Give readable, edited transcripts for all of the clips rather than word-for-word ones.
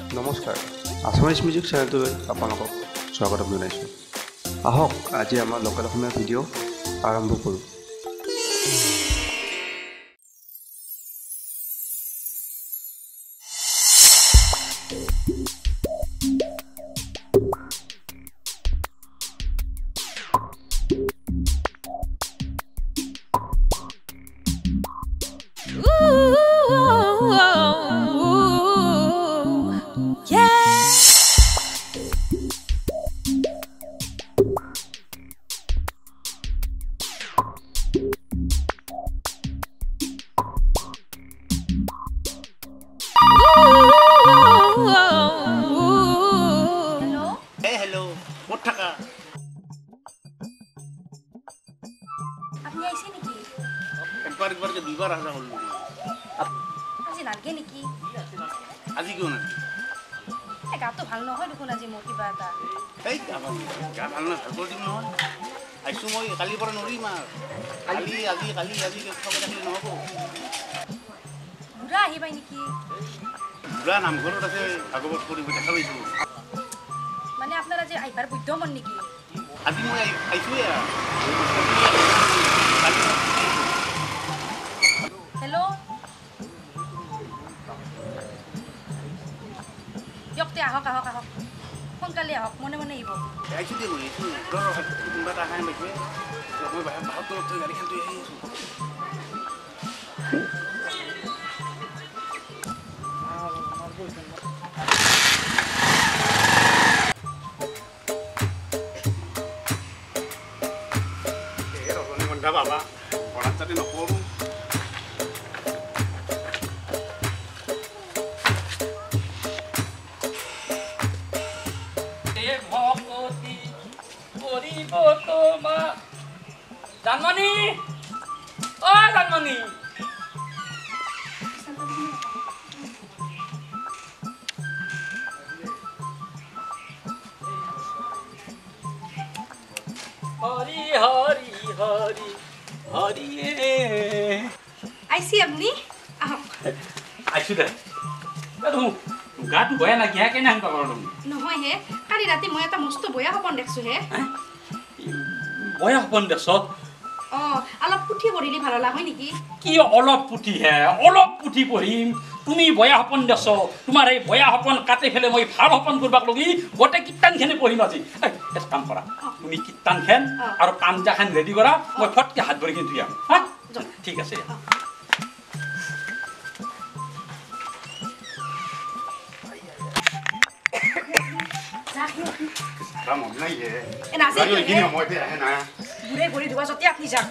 নমস্কাৰ Assamese music চেনেলটোলৈ আপোনালোকক স্বাগতম জনাইছোঁ। আহক আজি আমাৰ লোকেল অসমীয়া ভিডিঅ' আৰম্ভ কৰোঁ। আপনি আইছে নেকি? একবার যে দুইবার আসা হল আজি নালগে নেকি? আজি কিয় না গাটো ভাল নহয় দেখোন আজি মোৰ কিবা এটা। এই গা ভাল নহয় ভাল কৰি দিম নহয়। আহিছোঁ মই কালিৰ পৰা নৰিম আৰু কালি খাব থাকিলে নহ'ব। বুঢ়া আহি পাই নেকি? বুঢ়া নামঘৰত আছে ভাগৱত কৰিব দেখা পাইছোঁ। মানে আপোনাৰ আজি আহিবাৰ বুদ্ধ মন নেকি? আজি মই আহিছোঁৱে হেল্ল' দিয়কতে আহক সোনকালে আহক মনে আহিব। আহিছোঁ দে মই কোনোবা এটা আহাই পাইছোঁ মই বাহত তলত থৈ গাড়ীখন থৈ আহি আছোঁ। বাবা পঢ়াত যাতে নকৰোঁ। জানমণি অ জানমণি হরি হরি হরি হরি আইছি আপনি আহক। আইছো দে গাটো বয়া লাগি হা কেনে আনবা পাৰো নহয় হে কালি ৰাতি মই এটা মস্ত বয়া সপন দেখছো হে। বয়া সপন দেখছ? অলপ পুথি পঢ়িলে ভাল লগা হয় নেকি? কি অলপ পুথি হে অলপ পুথি পঢ়িম? তুমি বয়া সপন দেখছ, তোমাৰ এই বয়া সপন কাটি ফেলে মই ভাল সপন করবাক লগি গোটেই কীৰ্তনখনে পঢ়িম আজি। এটা কাম কৰা, তুমি কীৰ্তনখন আৰু পাঞ্জাখন ৰেডি কৰা, মই ফটকে হাত ভৰি কিন্তু যাম। হা ঠিক আছে। বুঢ়ে ভৰি ধোৱা যদি আপনি যাক।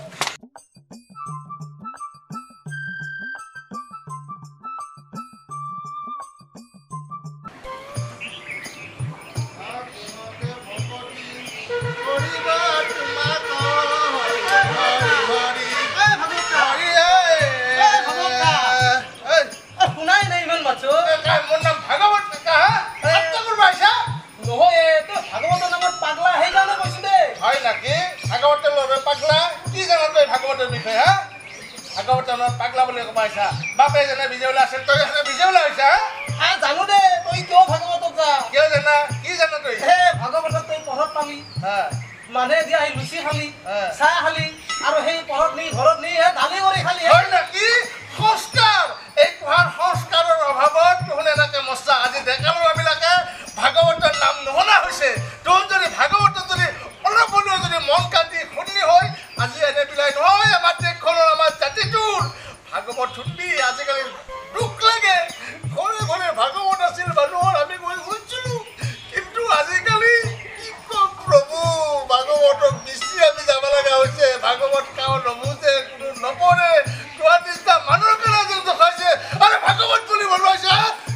পাগলা বুলি কমাইছা বাপে যেনে বিজয়লা আছিল তই বিজয়লা হৈছা। জানো দে তই কিয় ভাগৱতক যা কিয় জানা কি জানা তই? ভাগৱতত তই পঢ়ত পালি মানুহে দিয়া সেই লুচি খালি চাহ খালি আৰু সেই পঢ়ত নি ঘৰত নি দালি কৰি খালি। হয় নাকি? সংস্কাৰ এই পঢ়াৰ সংস্কাৰৰ অভাৱত তোহন এনেকে মস্তা আজি ডেকা ল'ৰাবিলাকে ভাগৱতৰ নাম নুশুনা হৈছে। তোহন যদি ভাগৱতত যদি অলপ হ'লেও যদি মন কাটি শুনি হয় আজি এনে বিলাই নহয় আমাৰ দেশখনৰ আমাৰ জাতিটোৰ ভাগৱত শুনবি। আজিকালি দুখ লাগে ঘৰে ঘৰে ভাগৱত আছিল মানুহৰ আমি গৈ শুনিছিলোঁ, কিন্তু আজিকালি কি কম প্ৰভু ভাগৱতক বেছি আমি যাব লগা হৈছে। ভাগৱত কাও নুবুজে কোনো নপঢ়ে তোমাৰ নিচিনা মানুহৰ কাৰণে যেন দেখাইছে আৰু ভাগৱত বুলি বনোৱাইছে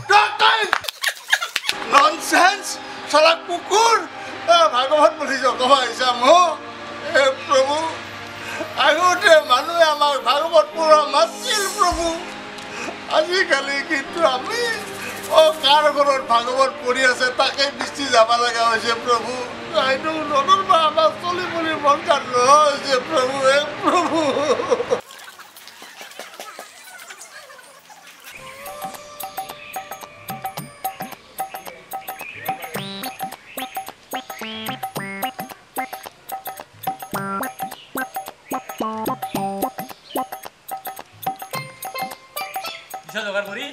ননচেন্স চালা কুকুৰ ভাগৱত বুলি জগমাইছা মোক। প্ৰভু আগতে মানুহে আমাক ভাগৱত পঢ়া মাতিছিল প্ৰভু, আজিকালি কিন্তু আমি কাৰ ঘৰত ভাগৱত পঢ়ি আছে তাকে বৃষ্টি যাব লগা হৈছে প্ৰভু। এইটো নতুন বা আমাৰ চলি বুলি মন কাট হৈছে প্ৰভু। প্ৰভু যোগাৰ কৰি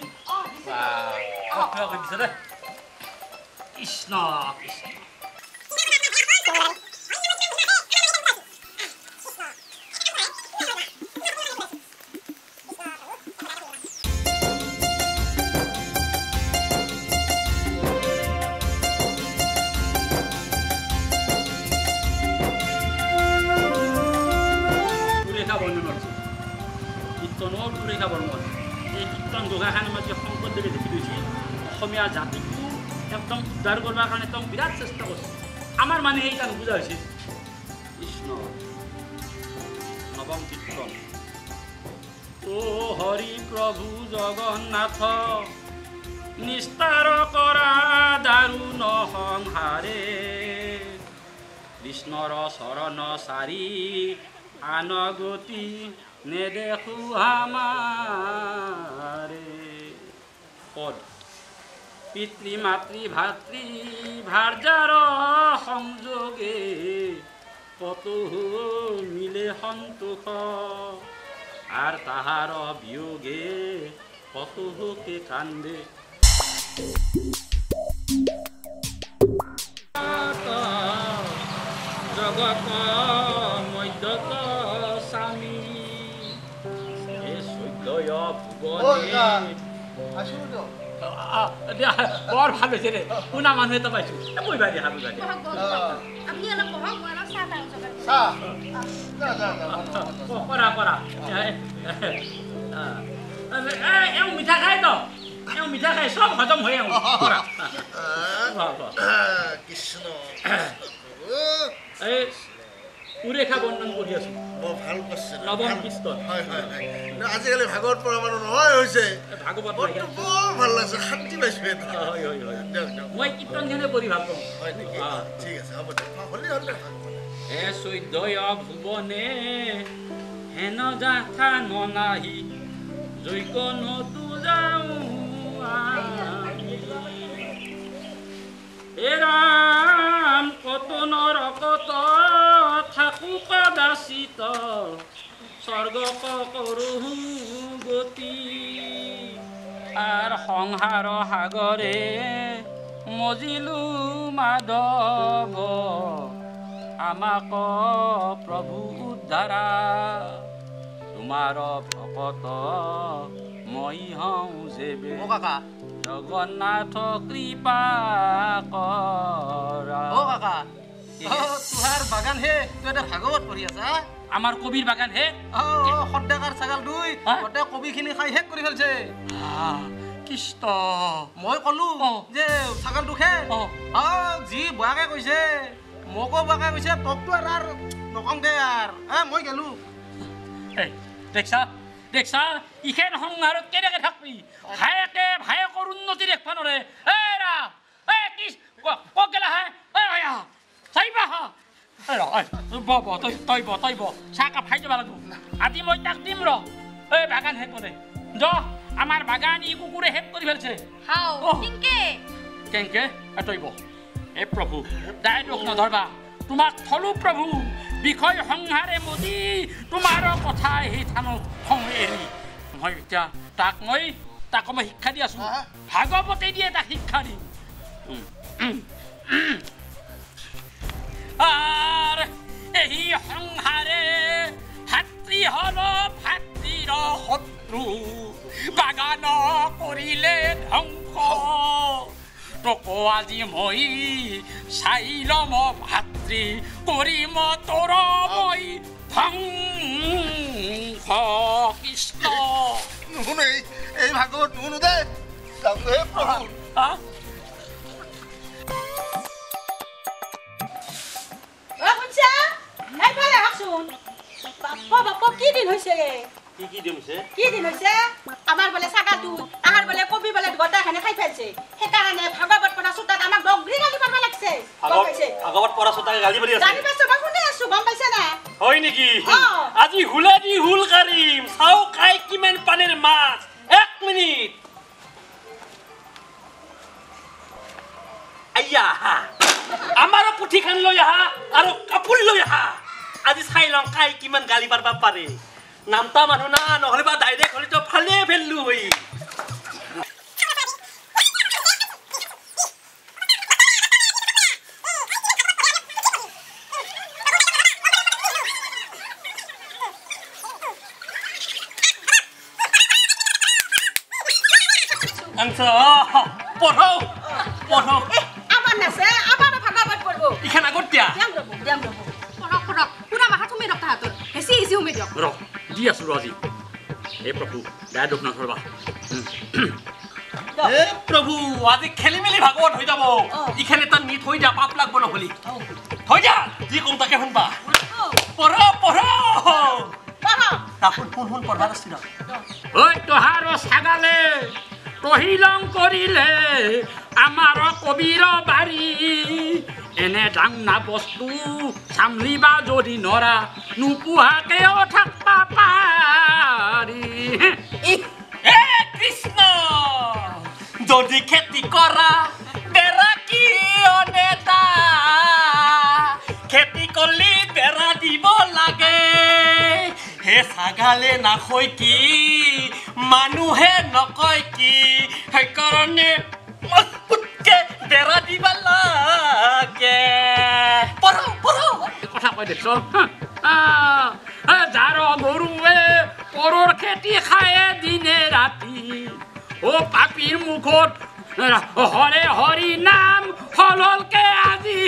দিছে দে কৃষ্ণ কৃষ্ণ কীৰ্তনৰ সুৰেখা বৰ্মন এই কীৰ্তন ঘোষাখান মাজে শংকৰদেৱে দেখি লৈছিল অসমীয়া জাতিটো একদম উদ্ধাৰ কৰাৰ কাৰণে একদম বিৰাট চেষ্টা কৰিছে আমাৰ মানুহে এইটা নুবুজা হৈছিল কৃষ্ণ নৱম কীৰ্তন ও হৰি প্ৰভু জগন্নাথ নিস্তাৰ কৰা দাৰুণ সংহাৰে কৃষ্ণৰ চৰণ চাৰি আনগতি নেদেখো আমাৰে পদ পিতৃ মাতৃ ভাতৃ ভাৰ্যাৰ সংযোগে কতো মিলে সন্তোষ আর তাহার বিয়োগে কতোকে কান্দে জগত মধ্যত স্বামী বৰ ভাল হৈছে ৰে শুনা মানুহে তো পাইছো কইবা দিয়া আপনি অলপ বহক মই অলপ চাহ খাওঁ কৰা কৰা এওঁ মিঠা খাই তো এওঁ মিঠা খাই সব হজম হৈ আহোঁ কৰা কৃষ্ণ এই সুৰেখা বৰ্ণন কৰি আছো ভাল কৈছে নৱম কীৰ্তন হয় হয় আজিকালি ভাগৱত পঢ়া মানুহ নহয় হৈছে ভাগৱত বৰ ভাল লাগিছে শান্তি পাইছো মই কীৰ্তনখনে পঢ়ি ভাল পাওঁ হয় নেকি ঠিক আছে হ'ব দে হ'লে হ'লে এ চৈধ্যয় ভুৱনে হেন যাথা ননাহি যজ্ঞ নতু যাওঁ হে ৰাম কত নৰকত থাকো কদাচিত স্বৰ্গ কৰো গতি আর সংসার সাগরে মজিলু মাধব আমাক প্রভু উদ্ধারা তোমার ভকত মই হওঁ যেবে জগন্নাথ কৃপা কৰা ও কাকা তুহার বাগান হে তুই এটা ভাগবত পঢ়ি আছা আমার কবির বাগান হে সদ্যাকাৰ ছাগাল দুই গোটেই কবিখিনি খাই শেষ কৰি ফেলছে কৃষ্ণ মই কলো যে ছাগালটো খে যি বয়াকে কৈছে মোকো বয়াকে কৈছে তোকতো আৰু নকংগে আৰু মই গেলো দেখছা দেখছা ইখেন সংসাৰত কেনেকে থাকবি ভায়েকে ভায়েকৰ উন্নতি দেখবা নৰে ৰা কি ক গেলা হে চাইবা হা তই চাহকাপ খাই যাব লাগিব আজি মই তাক দিম ৰ এই বাগান শেষ কৰে য আমাৰ বাগান ই কুকুৰে শেষ কৰি ফেলছে কেংকে তৈব হে প্ৰভু দায় দোষ নধৰবা তোমাক থলো প্ৰভু বিষয় সংহাৰে মোদী তোমাৰ কথা সেই থানত খং এৰি মই এতিয়া তাক মই শিক্ষা দি আছো ভাগৱতে দিয়ে তাক শিক্ষা দিম আর এই সংহারে ভাতৃ হল ভাতৃর শত্রু বাগান করিলে ধ্বংস তোকো আজি মই চাইলম ভাতৃ কৰিম তোৰ মই ধ্বংস কৃষ্ণ নুশুনে এই ভাগৱত নুশুনো দে আমার বলে ছাগালটো আহার বলে কবি বলে গোটাখানে খাই ফেলছে সেইকাৰণে ভাগৱত পঢ়া চোতাত আমাক ডগৰি গালি পাব লাগছে ভাগৱত পঢ়া চোতাকে গালি পাৰি আছে গালি পাইছে মই শুনি আছো গম পাইছে না হয় নেকি আজি হুলাদি হুল কাৰিম চাও খাই কিমান পানীৰ মাছ 1 মিনিট আইয়া আমাৰো পুথিখান লৈ আহা আৰু কাপোৰ লৈ আহা আজি চাই লওঁ কাই কিমান গালি পাৰবা পাৰে নামতা মানুহ না নহ'লে বা ডাইৰেক্ট হ'লে তো ফালে ফেললো হৈ আংস পঢ়ো পঢ়ো আবার নাছে আবার ভাগবত পড়ব ইখান আগত দিয়া দিয়াম রব পড়ক পড়ক পুরা মাথা তুমি রক্ত হাতর হেসি হেসি উমে দিও ৰ দি আছো ৰ আজি হে প্ৰভু বেয়া দুখ নধৰবা হে প্ৰভু আজি খেলি মেলি ভাগৱত হৈ যাব ইখানে তাৰ নি থৈ যা পাপ লাগব নহলি থৈ যা যি কম তাকে শুনবা পঢ় পঢ় শুন পঢ়বা নাছিল ঐ তোহাৰ ছাগালে তহিলং কৰিলে আমাৰ কবিৰ বাৰী এনে ডাঙনা বস্তু চামলিবা যদি নৰা নোপোহাকেও থাকবা পাৰি এ কৃষ্ণ যদি খেতি কৰা বেৰা কি অনেতা খেতি কৰিলে বেৰা দিব লাগে হে ছাগালে নাখৈ কি মানুহে নকয় কি সেইকাৰণে মজবুতকে বেৰা দিব লাগে পঢ় পঢ় কথা কৈ দেখছ যাৰ গৰুৱে পৰৰ খেতি খায়ে দিনে ৰাতি ও পাপীৰ মুখত হৰে হৰি নাম হলকে আজি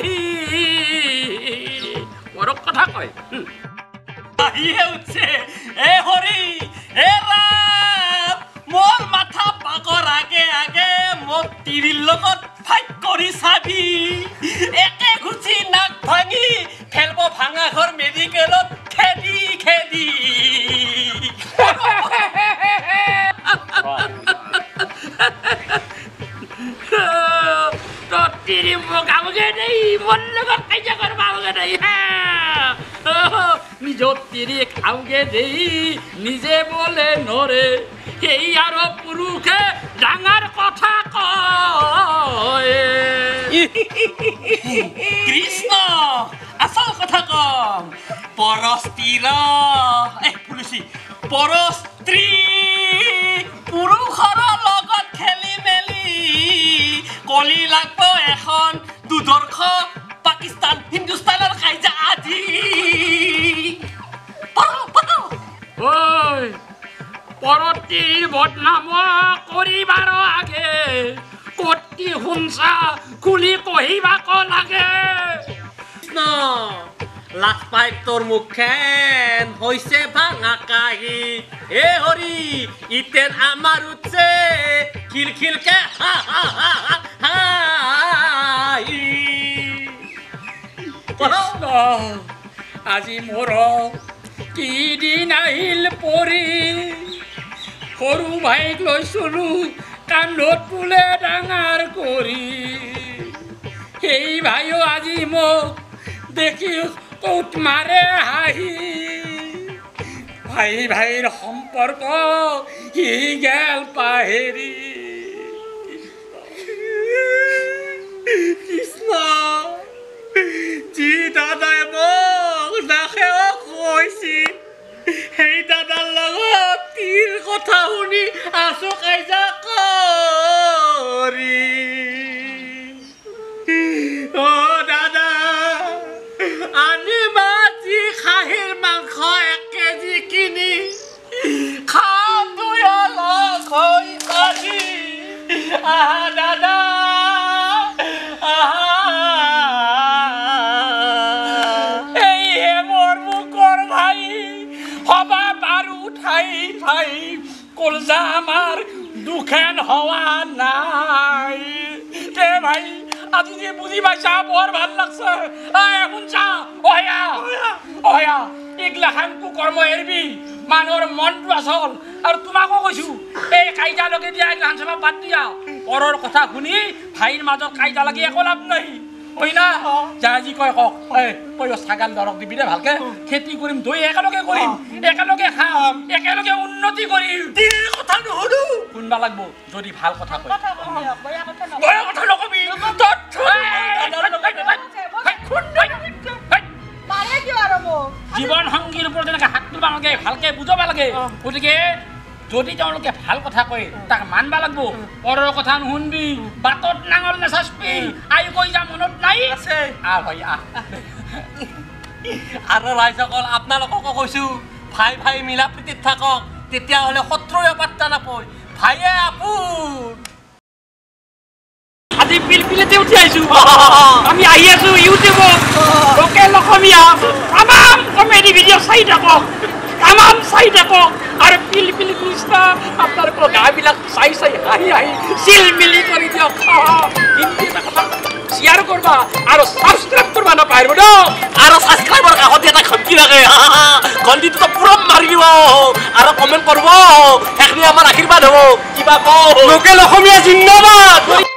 পৰক কথা কয় আহিয়ে উঠছে এ হৰি এ ৰাম মোৰ মাথা পাকৰ আগে আগে মোক তিৰিৰ লগত ফাইট কৰি চাবি একে ঘুচি নাক ভাঙি খেলব ভাঙা ঘৰ মেডিকেলত খেদি খেদি তিৰি মোক আগে দেই মোৰ লগত কাজিয়া কৰিব আগে দেই নিজৰ তিৰিক আগে দেই নিজে বোলে নৰে সেই আৰু পুৰুষে ডাঙৰ কথা কয় কৃষ্ণ আচল কথা কম পৰস্ত্ৰীৰ পুলিচি পৰস্ত্ৰী পুৰুষৰ লগত খেলি মেলি কলি লাগব এখন দুদৰ্শ পাকিস্তান হিন্দুস্তানৰ কাজিয়া আজি পৰতিৰ বদনাম কৰিবাৰ আগে কতি শুনছা খুলি কহিবাক লাগে লাখ পাই তোৰ মুখেন হৈছে ভাঙা কাহি হে হৰি ইতেন আমাৰ উঠছে খিলখিলকে আজি মোৰ কি দিন আহিল পৰি সৰু ভাইক লৈছিলো কান্ধত তুলে ডাঙৰ কৰি সেই ভাইও আজি মোক দেখি কৌত মাৰে হাঁহি ভাই ভাইৰ সম্পৰ্ক সি গেল পাহেৰি কৃষ্ণ যি দাদাই মোক নাখেও কৈছিল সেই দাদাৰ লগত তিৰ কথা শুনি আছো কাইজা কৰি অ' দাদা আনিবা যি খাহীৰ মাংস 1 কেজি কিনি খাম দুই লগ হৈ আজি আহা দাদা আহা এইহে মোৰ মুখৰ ভাই হবা পাৰো ঠাই ঠাই কলজা আমাৰ দুখেন হোৱা নাই তে ভাই আজি যে বুজি পাইছা বৰ ভাল লাগছে শুনছা অয়া এইগিলাখান কুকৰ্ম এৰিবি মানুহৰ মনটো আচল আৰু তোমাকো কৈছো এই কাইজা লগে দিয়া এইগিলাখান চবা বাদ দিয়া পৰৰ কথা শুনি ভাইৰ মাজত কাইজা লাগি একো লাভ নাই হয় না যা যি কয় কওক কৈ ছাগাল দৰক দিবি দে ভালকে খেতি কৰিম দৈ একেলগে কৰিম একেলগে খাম একেলগে উন্নতি কৰিম তিৰ কথা নুশুনো শুনবা লাগব যদি ভাল কথা কয় বয়া কথা বয়া কথা নকবি মাৰে কিয় আৰু মোক জীৱন সংগীৰ ওপৰত যেনেকৈ হাত তুলবা লাগে ভালকে বুজাব লাগে গতিকে যদি তেওঁলোকে ভাল কথা কয় তাক মানবা লাগব পৰৰ কথা নুশুনবি বাটত নাঙল নাচাচবি আই কৈ যা মনত নাই আছে ভাই আৰু ৰাইজসকল আপোনালোককো কৈছো ভাই ভাই মিলা প্ৰীতিত থাকক তেতিয়াহ'লে শত্ৰুৱে পাত্তা নাপায় ভাইয়ে আপোন আজি পিলপিলিতে উঠি আহিছো আমি আহি আছো ইউটিউবত লোকেল অসমীয়া তামাম কমেডি ভিডিঅ' চাই থাকক তামাম চাই থাকক আৰু পিলপিলি কৃষ্ণ আপোনালোকৰ গাবিলাক চাই চাই হাঁহি হাঁহি চিলমিলি কৰি দিয়ক কিন্তু এটা কথা শ্বেয়াৰ কৰবা আৰু ছাবস্ক্ৰাইব কৰবা নাপাহৰিব ন আৰু ছাবস্ক্ৰাইবৰ কাষত এটা ঘণ্টি লাগে ঘণ্টিটো পুৰা মাৰি দিব আৰু কমেণ্ট কৰিব সেইখিনি আমাৰ আশীৰ্বাদ হ'ব কিবা কওঁ লোকেল অসমীয়া জিন্দাবাদ